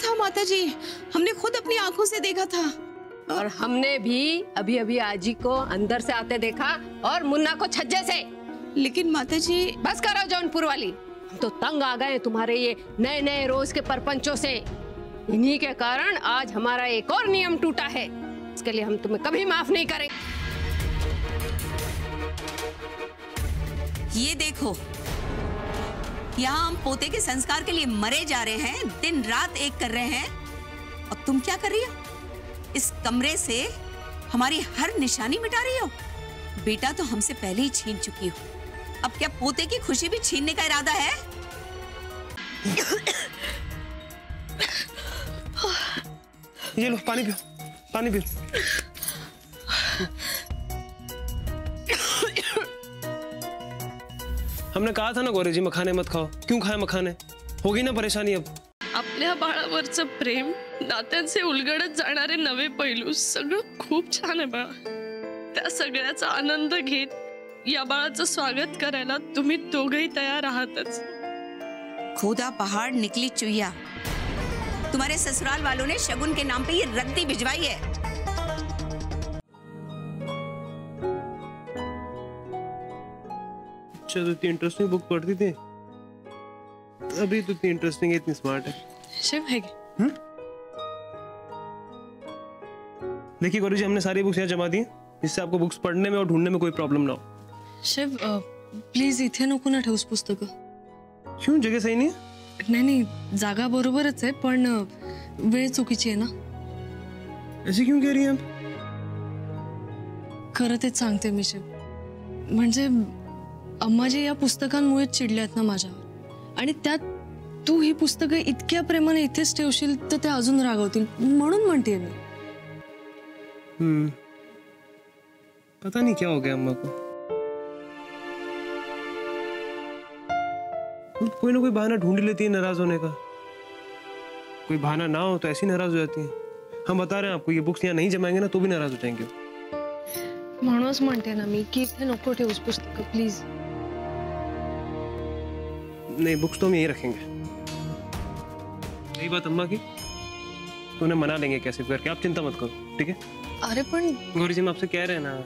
था माताजी, हमने खुद अपनी आंखों से देखा था। और हमने भी अभी अभी आजी को अंदर से आते देखा और मुन्ना को छज्जे से। लेकिन माताजी। बस करो जौनपुर वाली, हम तो तंग आ गए तुम्हारे ये नए नए रोज के परपंचों से। इन्हीं के कारण आज हमारा एक और नियम टूटा है, इसके लिए हम तुम्हें कभी माफ नहीं करेंगे। ये देखो, यहाँ हम पोते के संस्कार के लिए मरे जा रहे हैं, दिन रात एक कर रहे हैं, और तुम क्या कर रही हो? इस कमरे से हमारी हर निशानी मिटा रही हो। बेटा तो हमसे पहले ही छीन चुकी हो, अब क्या पोते की खुशी भी छीनने का इरादा है? ये लो पानी पियो, पानी पियो। हमने कहा था ना गौरी जी मखाने मत खाओ, क्यों खाए मखाने? होगी ना परेशानी अब। आपल्या बाळावरचं प्रेम, नात्यांचे उलगडत जाणारे नवे पैलू सगळं खूप छान आहे बाळा। त्या सगळ्याचा आनंद घेत या बाळाचं स्वागत करायला तुम्ही दोघेही तयार आहातच। खोदा पहाड़ निकली चुईया, तुम्हारे ससुराल वालों ने शगुन के नाम पे ये रद्दी भिजवाई है। अच्छा, तो इतनी इंटरेस्टिंग बुक पढ़ती थी, अभी तो इतनी इंटरेस्टिंग है, इतनी स्मार्ट है। शिव है देखिए गौरी जी, हमने सारी बुक्स यहाँ जमा दी हैं, इससे आपको बुक्स पढ़ने में और ढूंढने में कोई प्रॉब्लम ना हो। शिव प्लीज इथे नको ना ठेवूस पुस्तकं। क्यों, जगह सही नहीं है? नाही नाही, जागा बरोबरच आहे, पण वेळ चुकीची आहे ना। ऐसे क्यों कह रही हैं आप? खरं तेच सांगते मी शिव, म्हणजे अम्माजी या पुस्तकांमुळे चिडल्यात ना माझ्यावर, आणि त्यात तू ही पुस्तकं इतक्या प्रेमाने इथेच ठेवशील तर ते अजून रागवतील, म्हणून म्हणते मी। पता नहीं क्या हो गया अम्मा को, कोई ना कोई बहाना ढूंढ लेती है नाराज होने का। कोई बहाना ना हो तो ऐसी नाराज हो जाती है। हम बता रहे हैं आपको, ये बुक्स यहाँ नहीं जमाएंगे ना तो भी नाराज हो जाएंगे। म्हणूनच म्हणते ना मी की इथे नको ठेवूस पुस्तकं प्लीज। नहीं, बुक्स तो हम यही रखेंगे। यही बात अम्मा की, तो उन्हें मना लेंगे कैसे करके, आप चिंता मत करो, ठीक है? अरे पण गौरी जी, हम आपसे कह रहे हैं ना,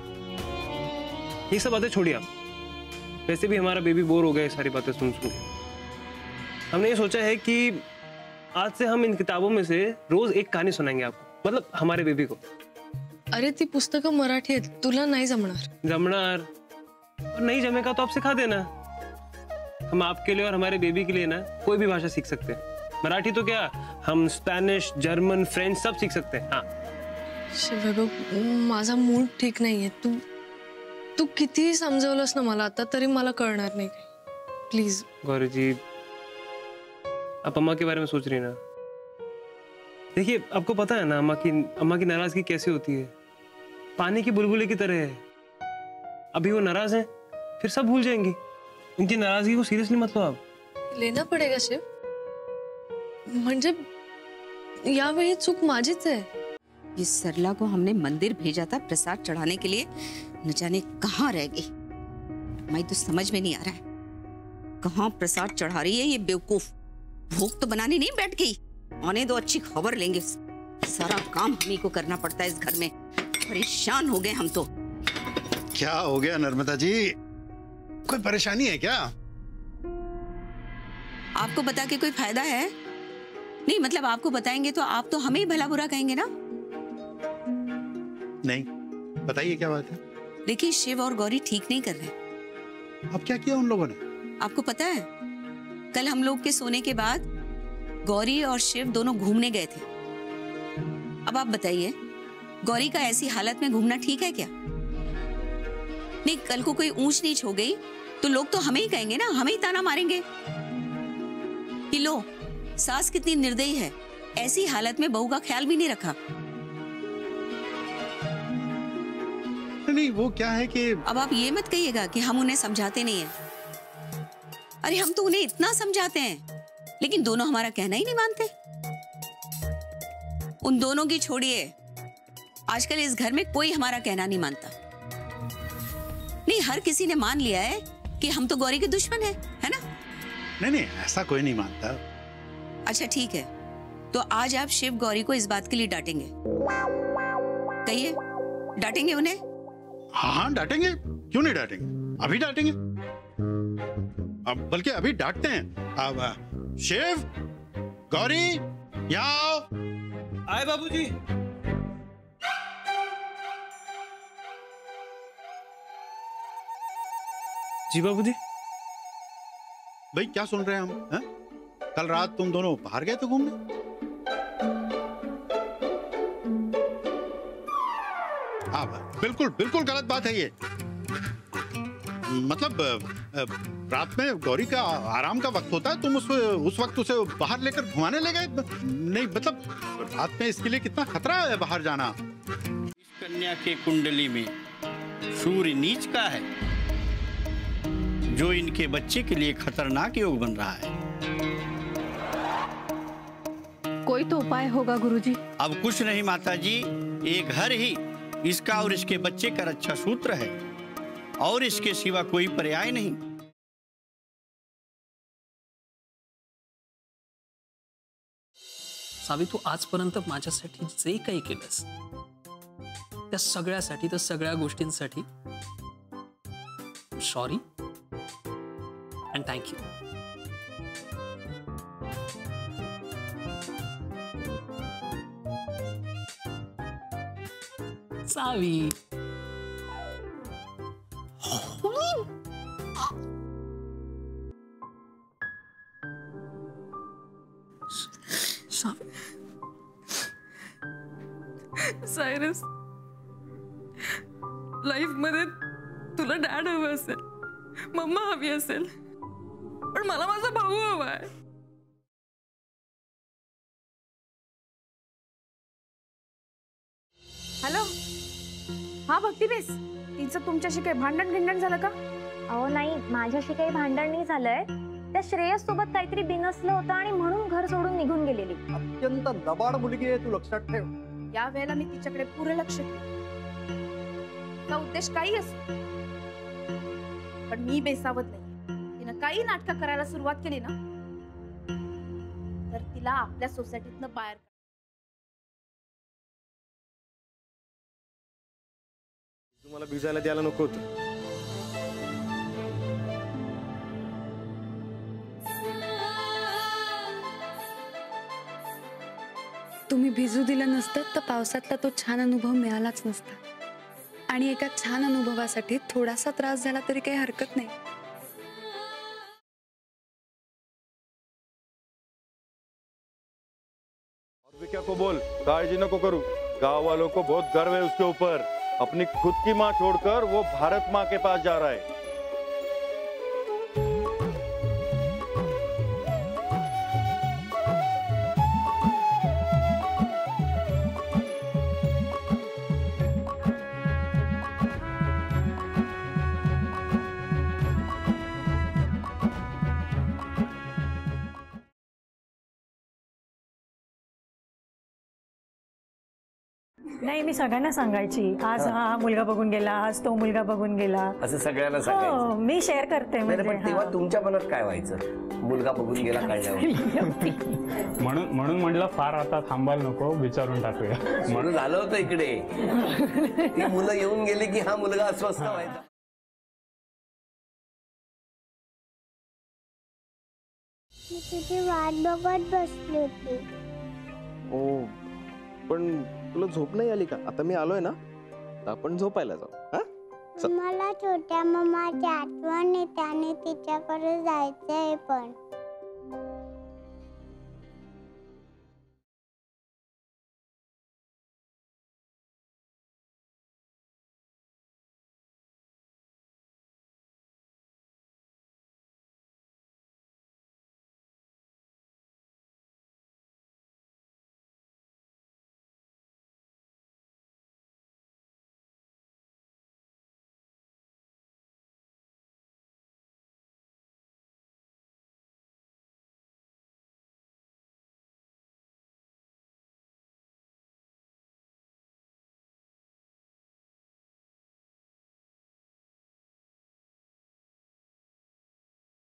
ये सब बातें छोड़िए आप। वैसे भी हमारा बेबी बोर हो गया सारी बातें सुन सुन। हमने ये सोचा है कि आज से हम इन किताबों में से रोज एक कहानी सुनाएंगे आपको, मतलब हमारे बेबी को। अरे ती पुस्तकं मराठी आहेत, तुला नाही जमणार। जमणार, और नहीं जमेगा तो आप सिखा देना। हम आपके लिए और हमारे बेबी के लिए ना कोई भी भाषा सीख सकते हैं। मराठी तो क्या, हम स्पैनिश, जर्मन, फ्रेंच सब सीख सकते हैं। हाँ शिव, माझा मूड ठीक नाहीये, तू कितीही समजवलंस ना मला आता तरी मला कळणार नाही प्लीज। गौरी जी, आप अम्मा के बारे में सोच रही ना। देखिए, आपको पता है ना अम्मा की नाराजगी कैसे होती है, पानी की बुलबुले की तरह है। अभी वो नाराज हैं, फिर सब भूल जाएंगी। उनकी नाराजगी को सीरियसली मत लो आप। लेना पड़ेगा शिव, म्हणजे यावेळी चूक माझीच है। इस सरला को हमने मंदिर भेजा था प्रसाद चढ़ाने के लिए, न जाने कहाँ रह गई। मैं तो समझ में नहीं आ रहा है कहाँ प्रसाद चढ़ा रही है ये बेवकूफ। भोग तो बनाने नहीं बैठ गई, आने दो, अच्छी खबर लेंगे। सारा काम हम ही को करना पड़ता है इस घर में, परेशान हो गए हम तो। क्या हो गया नर्मदा जी, कोई परेशानी है क्या? आपको बता के कोई फायदा है? नहीं मतलब आपको बताएंगे तो आप तो हमें ही भला बुरा कहेंगे ना। नहीं, बताइए क्या बात है? देखिए, शिव और गौरी ठीक नहीं कर रहे। अब क्या किया उन लोगों ने? आपको पता है, कल हम लोग के सोने के बाद गौरी और शिव दोनों घूमने गए थे। अब आप बताइए, गौरी का ऐसी हालत में घूमना ठीक है क्या? नहीं, कल को कोई ऊंच नीच हो गई तो लोग तो हमें ही कहेंगे ना, हमें ही ताना मारेंगे कि लो सास कितनी निर्दयी है, ऐसी हालत में बहू का ख्याल भी नहीं रखा। नहीं, वो क्या है कि अब आप ये मत कहिएगा कि हम उन्हें समझाते नहीं हैं। अरे हम तो उन्हें इतना समझाते हैं, लेकिन दोनों हमारा कहना ही नहीं मानते। उन दोनों की छोड़िए, आजकल इस घर में कोई हमारा कहना नहीं मानता। नहीं, हर किसी ने मान लिया है कि हम तो गौरी के दुश्मन है ना? नहीं, ऐसा कोई नहीं मानता। अच्छा ठीक है, तो आज आप शिव गौरी को इस बात के लिए डांटेंगे? कहिए, डांटेंगे उन्हें? हाँ डांटेंगे, क्यों नहीं डांटेंगे, अभी डांटेंगे। अब बल्कि अभी डांटते हैं। अब शिव, गौरी, यहाँ आओ। आए बाबूजी। जी बाबूजी। भाई क्या सुन रहे हैं हम, हैं? कल रात तुम दोनों बाहर गए थे घूमने? हाँ बिल्कुल बिल्कुल गलत बात है ये। मतलब रात में गौरी का आराम का वक्त होता है, तुम उस वक्त उसे बाहर लेकर घुमाने ले गए? नहीं मतलब रात में इसके लिए कितना खतरा है बाहर जाना। इस कन्या के कुंडली में सूर्य नीच का है, जो इनके बच्चे के लिए खतरनाक योग बन रहा है। कोई तो उपाय होगा गुरुजी। अब कुछ नहीं माताजी, ये घर ही इसका और इसके बच्चे का रक्षा सूत्र है, और इसके सिवा कोई पर्याय नहीं। सावी, तू आजपर्यंत माझ्यासाठी जे काही केलंस त्या सगळ्यासाठी, त्या सगळ्या गोष्टींसाठी sorry and thank you. Savi, Cyrus, life मध्ये तुला डॅड हवं असेल, मम्मा हवी असेल, पण मला माझा भाऊ हवाय. हॅलो, हा भक्ती बेस, तिचं तुमच्याशी काही भांडण गिंडण झालं का? अहो नाही, माझ्याशी काही भांडण नाही झालंय. त्या श्रेयस सोबत काहीतरी बिनसलं होतं आणि म्हणून घर सोडून निघून गेलेली. अत्यंत दबाड मुलगी आहे, तू लक्षात ठेव. या वेळेला मी तिच्याकडे पुरे लक्ष ठेव. तिचा उद्देश काही असो, पण मी बेसावत नाही. तिनं काही नाटकं करायला सुरुवात केली ना, तर तिला आपल्या सोसायटीतनं बाहेर. तुम्हाला भिजायला द्यायला नको होतं. तुम्ही भिजू दिलं नसतं तर पावसातला तो छान अनुभव मिळालाच नसता. आणि एका छान अनुभवासाठी थोडासा त्रास झाला तरी काही हरकत नाही. क्या को बोल, काळजी नको करू. गांव वालों को बहुत गर्व है उसके ऊपर. अपनी खुद की माँ छोड़कर वो भारत माँ के पास जा रहा है. नाही, मी सगळ्यांना सांगायची, आज हा मुलगा बघून गेला, आज तो मुलगा बघून गेला, असं सगळ्यांना सांगायचं. मी शेअर करते. म्हणजे तेव्हा तुमच्या मनात काय व्हायचं, मुलगा बघून गेला कळल्यावर? म्हणून म्हटलं फार आता थांबायला नको, विचारून टाकूया. म्हणून झालं होतं इकडे. ती मुलं येऊन गेली की हा मुलगा अस्वस्थ व्हायचा. तुझी वाट बघत बसली होती. ओ, पण तुला झोप नाही आली का? आता मी आलोय ना, आपण झोपायला जाऊ. मला छोट्या मम्माची आठवण येते आणि तिच्याकडे जायचंय पण.